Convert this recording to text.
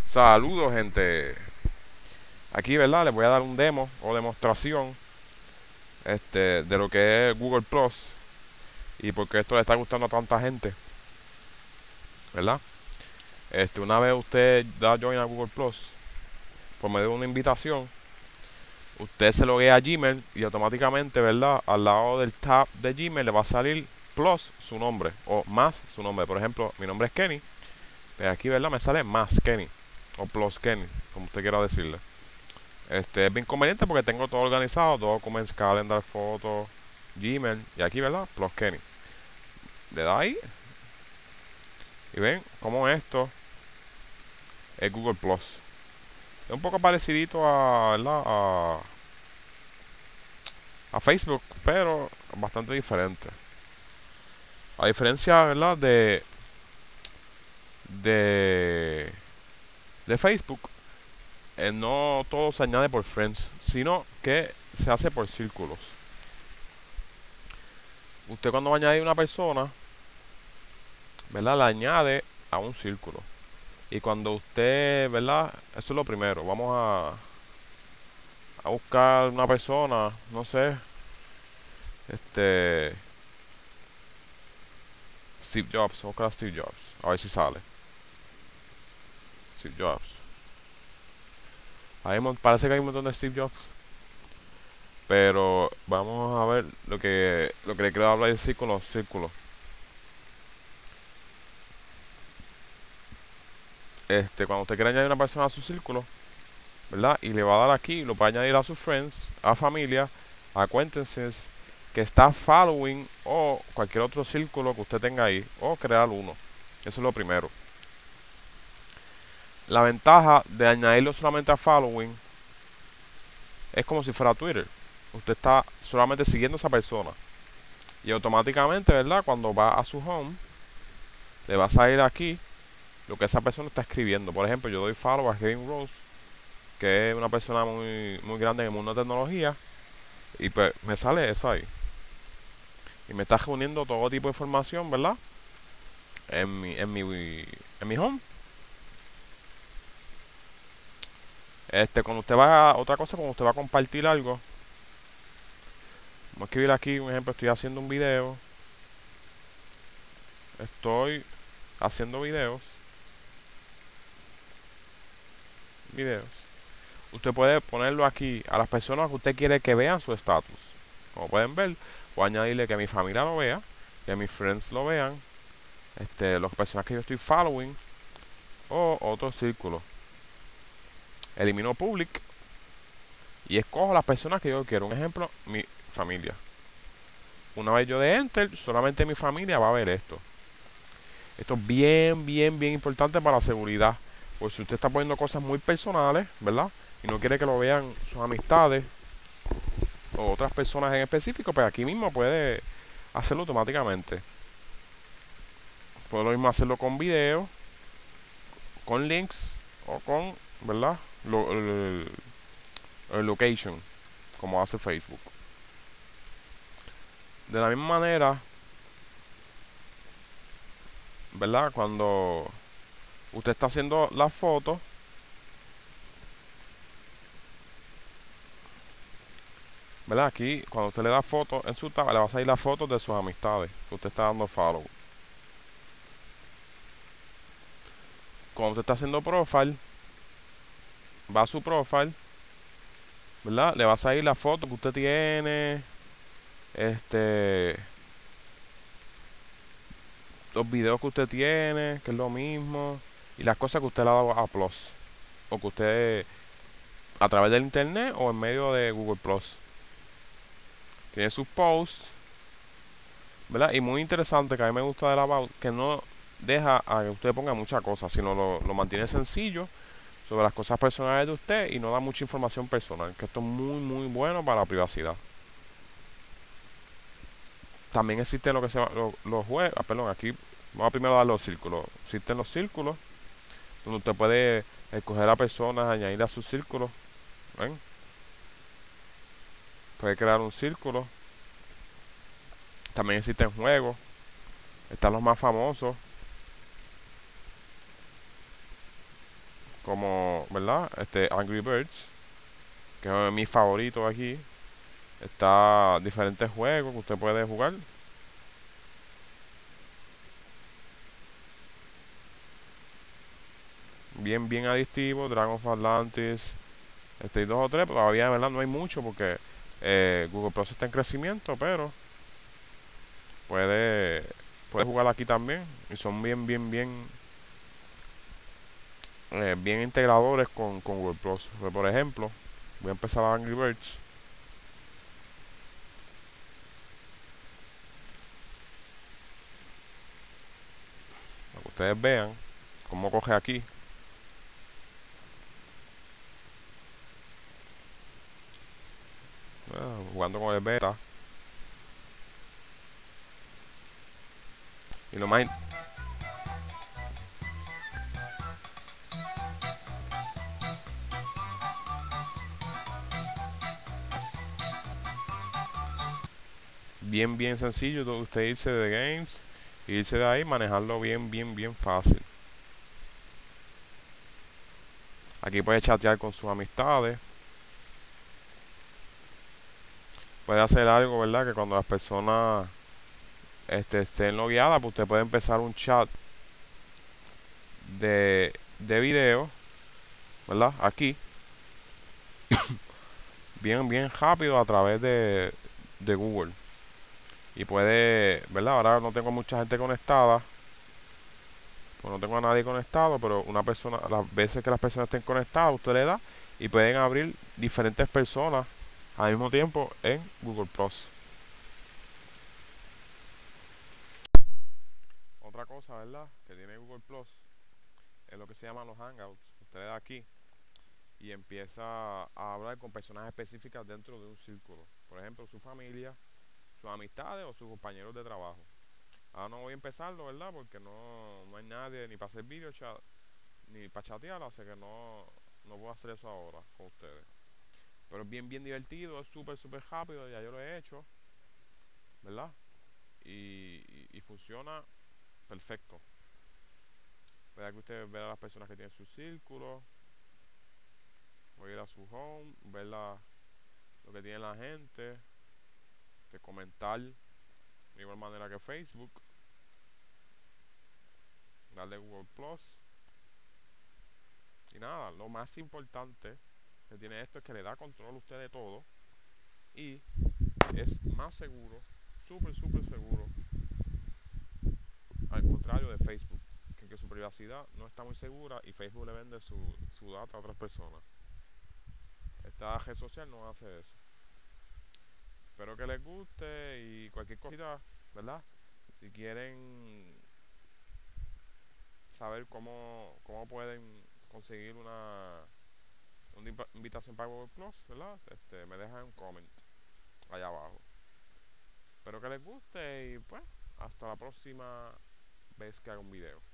Saludos, gente. Aquí, ¿verdad? Les voy a dar un demo o demostración de lo que es Google Plus y por qué esto le está gustando a tanta gente, ¿verdad? Una vez usted da join a Google Plus por medio de una invitación, usted se loguea a Gmail y automáticamente, ¿verdad? Al lado del tab de Gmail le va a salir Plus su nombre o más su nombre. Por ejemplo, mi nombre es Kenny, pero aquí, ¿verdad? Me sale más Kenny o Plus Kenny, como usted quiera decirle. Es bien conveniente porque tengo todo organizado, Documents, Calendar, Fotos, Gmail y aquí, ¿verdad? Plus Kenny. Le da ahí y ven cómo esto es Google Plus. Es un poco parecidito a, ¿verdad? A Facebook, pero bastante diferente. A diferencia, ¿verdad? De, de Facebook, no todo se añade por Friends, sino que se hace por círculos. Usted cuando va a añadir una persona, ¿verdad? La añade a un círculo. Y cuando usted, ¿verdad? Eso es lo primero. Vamos a buscar una persona, no sé, este, Steve Jobs. Vamos a buscar a Steve Jobs. A ver si sale. Steve Jobs. Parece que hay un montón de Steve Jobs. Pero vamos a ver lo que le quiero hablar decir con los círculos. Cuando usted quiere añadir una persona a su círculo, ¿verdad? Y le va a dar aquí, lo va a añadir a sus friends, a familia, a acquaintances, que está following o cualquier otro círculo que usted tenga ahí, o crear uno. Eso es lo primero. La ventaja de añadirlo solamente a following es como si fuera Twitter. Usted está solamente siguiendo a esa persona. Y automáticamente, ¿verdad? Cuando va a su home, le va a salir aquí lo que esa persona está escribiendo. Por ejemplo, yo doy follow a Kevin Rose, que es una persona muy grande en el mundo de tecnología. Y pues me sale eso ahí. Y me está reuniendo todo tipo de información, ¿verdad? En mi home. Cuando usted va otra cosa, cuando usted va a compartir algo, vamos a escribir aquí un ejemplo. Estoy haciendo un video. Estoy haciendo videos. Usted puede ponerlo aquí a las personas que usted quiere que vean su estatus. Como pueden ver, o añadirle que mi familia lo vea, que mis friends lo vean, las personas que yo estoy following, o otro círculo. Elimino public y escojo las personas que yo quiero. Un ejemplo, mi familia. Una vez yo de enter, solamente mi familia va a ver esto. Esto es bien importante para la seguridad. Pues si usted está poniendo cosas muy personales, ¿verdad? Y no quiere que lo vean sus amistades o otras personas en específico, pues aquí mismo puede hacerlo automáticamente. Puedo lo mismo hacerlo con video, con links o con, ¿verdad? El location, como hace Facebook. De la misma manera, ¿verdad? Cuando usted está haciendo la foto, ¿verdad? Aquí, cuando usted le da foto en su tab, le va a salir la foto de sus amistades que usted está dando follow. Cuando usted está haciendo profile, va a su profile, ¿verdad? Le va a salir la foto que usted tiene, los videos que usted tiene, que es lo mismo, y las cosas que usted le ha dado a Plus, o que usted a través del internet o en medio de Google Plus. Tiene sus posts, ¿verdad? Y muy interesante que a mí me gusta del About, que no deja a que usted ponga muchas cosas, sino lo mantiene sencillo sobre las cosas personales de usted y no da mucha información personal, que esto es muy bueno para la privacidad. También existen lo que se llama los juegos, perdón, aquí vamos a primero dar los círculos. Existen los círculos, donde usted puede escoger a personas, añadir a sus círculos, ¿ven? Puede crear un círculo. También existen juegos, están los más famosos, como, ¿verdad? Angry Birds, que es mi favorito aquí. Está diferentes juegos que usted puede jugar. Bien adictivo. Dragon of Atlantis. Hay dos o tres, pero todavía de verdad no hay mucho porque Google Plus está en crecimiento, pero puede, puede jugar aquí también. Y son bien integradores con Google Plus. Pues, por ejemplo, voy a empezar a Angry Birds. Para que ustedes vean cómo coge aquí. Jugando con el beta. Y lo más, bien sencillo usted irse de games, irse de ahí, manejarlo bien fácil. Aquí puede chatear con sus amistades, puede hacer algo, ¿verdad? Que cuando las personas estén logueadas, pues usted puede empezar un chat de video, ¿verdad? Aquí, bien rápido a través de Google. Y puede, ¿verdad? Ahora no tengo mucha gente conectada, pues no tengo a nadie conectado, pero una persona, las veces que las personas estén conectadas, usted le da y pueden abrir diferentes personas al mismo tiempo en Google Plus. Otra cosa, ¿verdad? Que tiene Google Plus es lo que se llaman los Hangouts. Usted le da aquí y empieza a hablar con personas específicas dentro de un círculo. Por ejemplo, su familia, sus amistades o sus compañeros de trabajo. Ahora no voy a empezarlo, ¿verdad? Porque no hay nadie ni para hacer video chat ni para chatear, así que no voy a hacer eso ahora con ustedes. Pero es bien divertido, es súper rápido, ya yo lo he hecho, ¿verdad? Y funciona perfecto. Puede que usted vea a las personas que tienen su círculo, voy a ir a su home, ver lo que tiene la gente, comentar de igual manera que Facebook, darle Google Plus. Y nada, lo más importante que tiene esto es que le da control a usted de todo y es más seguro, súper seguro, al contrario de Facebook, que su privacidad no está muy segura y Facebook le vende su data a otras personas. Esta red social no hace eso. Espero que les guste y cualquier cosita, ¿verdad? Si quieren saber cómo pueden conseguir una invitación para Google Plus, ¿verdad? Me dejan un comment allá abajo. Espero que les guste y pues hasta la próxima vez que haga un video.